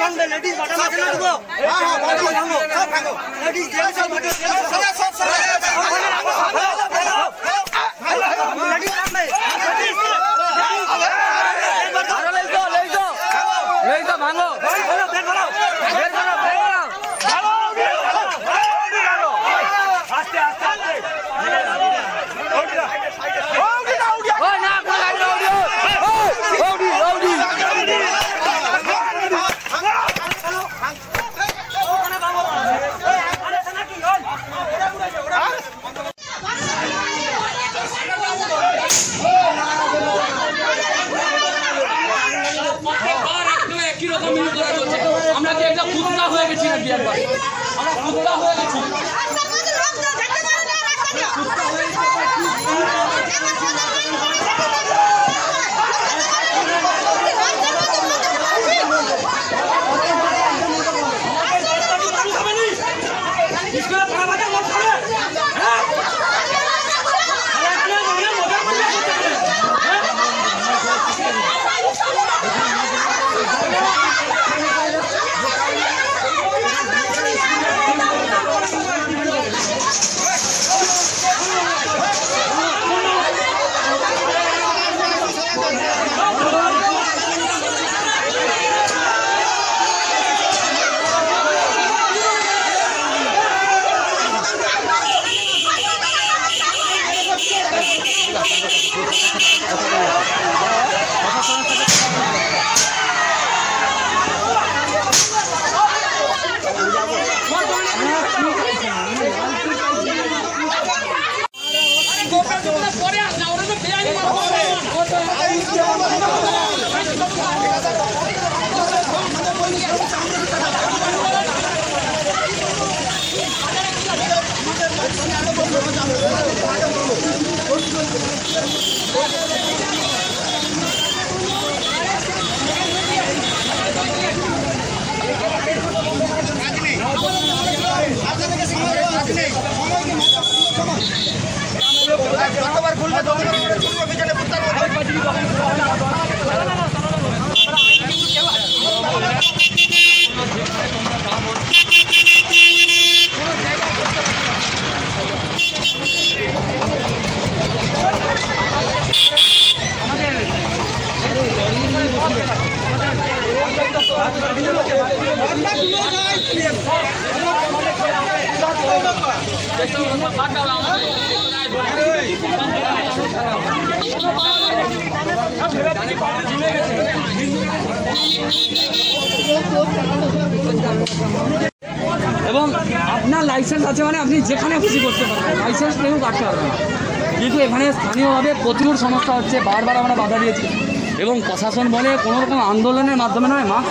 এবং আপনার লাইসেন্স আছে মানে আপনি যেখানে খুশি করতে পারবেন, লাইসেন্স কেউ কাটতে পারবে না। কিন্তু এখানে স্থানীয়ভাবে প্রচুর সমস্যা হচ্ছে, বারবার আমরা বাধা দিয়েছি এবং প্রশাসন বলে কোনো রকম আন্দোলনের মাধ্যমে নয় মাস্ক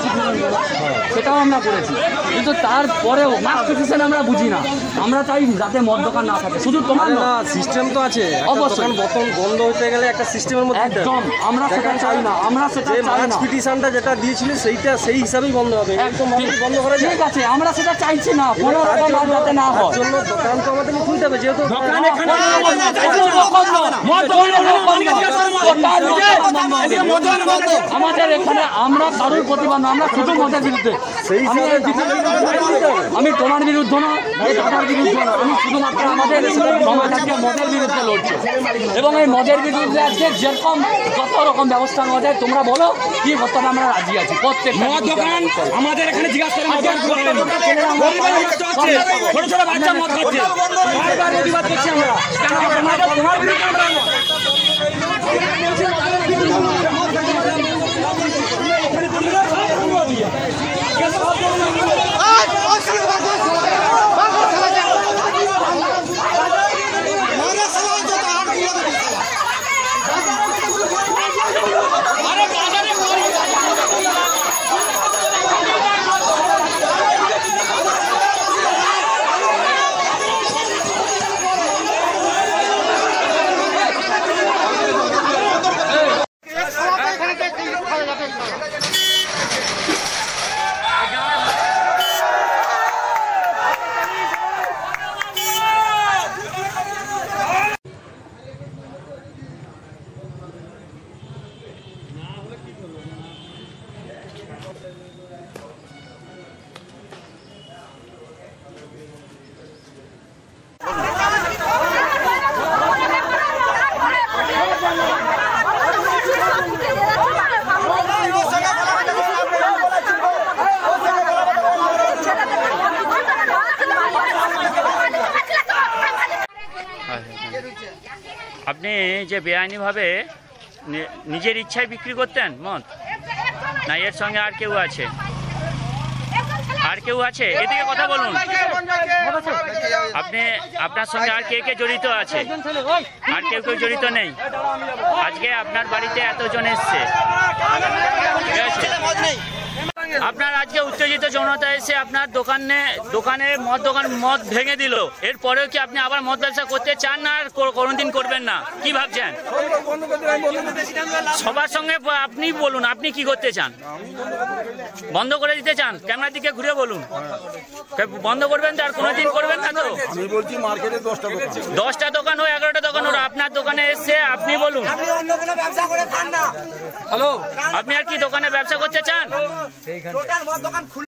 সেটাও আমরা করেছি, কিন্তু তারপরেও মাস্ক সিচুয়েশন আমরা বুঝি না। আমরা চাই যাতে মদ দোকান না থাকে, শুধু তোমার না সিস্টেম তো আছে, অবশ্যই বোতল বন্ধ হতে গেলে একটা সিস্টেমের মধ্যে একদম আমরা সেটা চাই না। আমরা সেটা চাই না, পিটিশনটা যেটা দিয়েছিলেন সেইটা সেই হিসাবেই বন্ধ হবে, একদম বন্ধ করা ঠিক আছে। আমরা সেটা চাইছি না, কোনো রকম যাতে না হয়। জন্য দোকান তো আমাদের খুলতে হবে, যেহেতু আমাদের এখানে আমরা কারোর প্রতিবাদ না, আমরা শুধু মদের বিরুদ্ধে। আমি তোমার বিরুদ্ধে না, এই দাদার বিরুদ্ধে না, আমি শুধুমাত্র আমাদের সমাজকে মদের বিরুদ্ধে লড়ছি এবং এই মদের বিরুদ্ধে আজকে যেরকম যত রকম ব্যবস্থা নেওয়া যায় তোমরা বলো কি করতে হবে, আমরা রাজি আছি। প্রত্যেক মদ দোকান আমাদের এখানে জিজ্ঞাসা করে ছোট ছোট বাচ্চা মদ খাচ্ছে, প্রতিবাদ করছি আমরা। তোমার বিরুদ্ধে আপনি যে বেআইনিভাবে নিজের ইচ্ছায় বিক্রি করতেন মদ, না এর সঙ্গে আর কেউ আছে? আর কেউ আছে? এদিকে কথা বলুন। আপনি আপনার সঙ্গে আর কে কে জড়িত আছে? আর কেউ জড়িত নেই? আজকে আপনার বাড়িতে এতজন এসছে, ঠিক আছে? আপনার আজকে উত্তেজিত জনতা এসে আপনার দোকানে মদ ভেঙে দিল, এরপরেও কি আপনি আবার মদ ব্যবসা করতে চান না আর কোনোদিন করবেন না? কি ভাবছেন? সবার সঙ্গে আপনি বলুন, আপনি কি করতে চান? বন্ধ করে দিতে চান? ক্যামেরার দিকে ঘুরে বলুন। বন্ধ করবেন তো? আর কোনোদিন করবেন না তো? আমি বলছি মার্কেটে 10টা দোকান হোক 11টা দোকান হোক, আপনার দোকানে এসে আপনি বলুন। হ্যালো, আপনি আর কি দোকানে ব্যবসা করতে চান?